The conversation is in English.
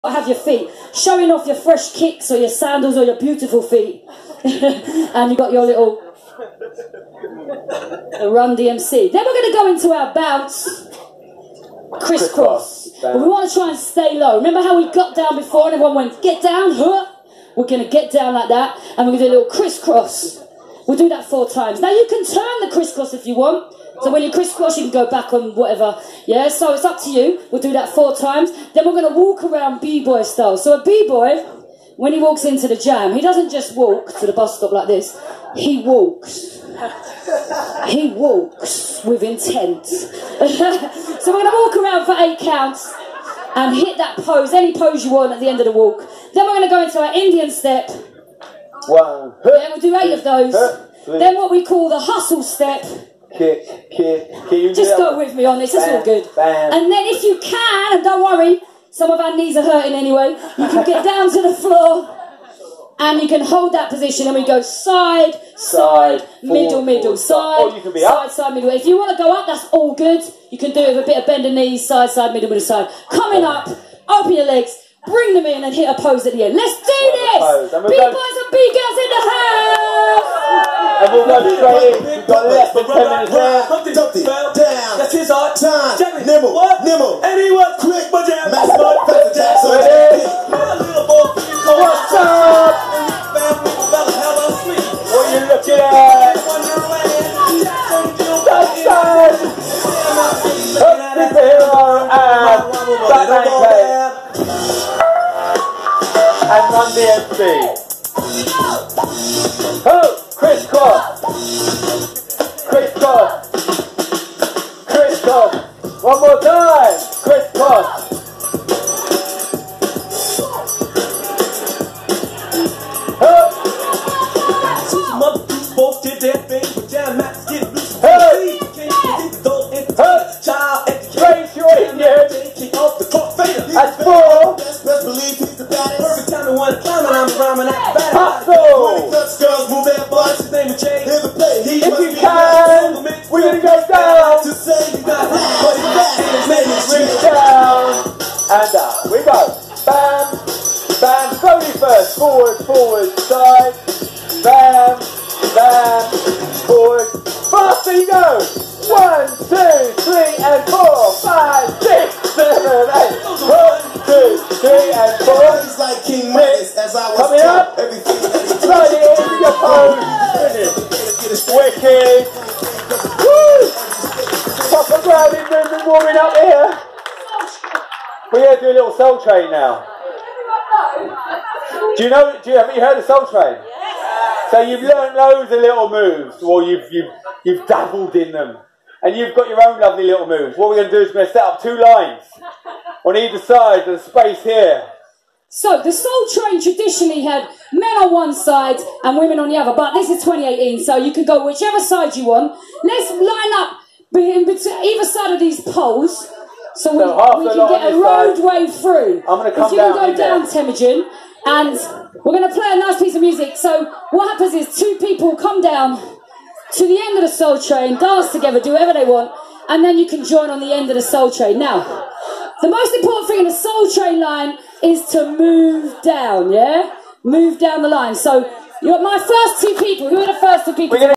Have your feet showing off your fresh kicks or your sandals or your beautiful feet. And you got your little Run DMC. Then we're going to go into our bounce crisscross. But we want to try and stay low. Remember how we got down before and everyone went get down? Huh? We're going to get down like that and we're going to do a little crisscross. We'll do that 4 times. Now you can turn the crisscross if you want. So when you crisscross, you can go back on whatever. Yeah, so it's up to you. We'll do that 4 times. Then we're going to walk around b-boy style. So a b-boy, when he walks into the jam, he doesn't just walk to the bus stop like this. He walks. He walks with intent. So we're going to walk around for 8 counts and hit that pose, any pose you want at the end of the walk. Then we're going to go into our Indian step. 1. Yeah, we'll do 8 of those. Then what we call the hustle step. Kick. Just go with me on this, it's all good. Bam. And then if you can, and don't worry, some of our knees are hurting anyway, you can get down to the floor and you can hold that position and we go side, middle, side, or you can be up. side, middle. If you want to go up, that's all good. You can do it with a bit of bend the knees, side, middle, side. Coming up, open your legs, bring them in and hit a pose at the end. Let's do this! B-boys and B-girls in the house! And we'll go straight in. We've got less than 10 minutes there. Humpty, fell down. That's his art. Time. Jamie. Nimble. What? Nimble. And he was quick, but damn. Master Fast Jackson. Ready? What's up? What are you looking at? Touchdown! Superhero and Batman Cave. And Run DMC. Oh! Crisscross. One more time. Crisscross. Folks did their thing, but jam max get loose. Raise your Indian. That's 4. Best believe he's the baddest. Perfect time to one climbing, I'm rhyming at the back. Hustle. Girls move their butts. His name is Jay. Hear the play. He If you can, we're going to go down. to say you got that, but he's back. His name is Reach down. And up. We go. Bam. Bam. Slowly first. Forward. Side. Bam. Forward. Faster you go. 1, 2, 3 and 4, 5, 6, 7, 8. 1, 2, 3 and 4. He's like King Midas as I was Coming up. Everything that he Slide it into your pose. Wicked. Woo! Proper grounding movement warming up here. We're going to do a little Soul Train now. Have you heard of Soul Train? So you've learned loads of little moves, or you've dabbled in them. And you've got your own lovely little moves. What we're going to do is we're going to set up 2 lines on either side. There's space here. So the Soul Train traditionally had men on one side and women on the other, but this is 2018, so you can go whichever side you want. Let's line up either side of these poles so we can get a roadway through. I'm going to come if you down can go down, there. Temujin, and we're going to play a nice piece of music. So what happens is 2 people come down to the end of the Soul Train, dance together, do whatever they want, and then you can join on the end of the Soul Train. Now, the most important thing in the Soul Train line is to move down, yeah? Move down the line. So, you're my first 2 people. Who are the first 2 people?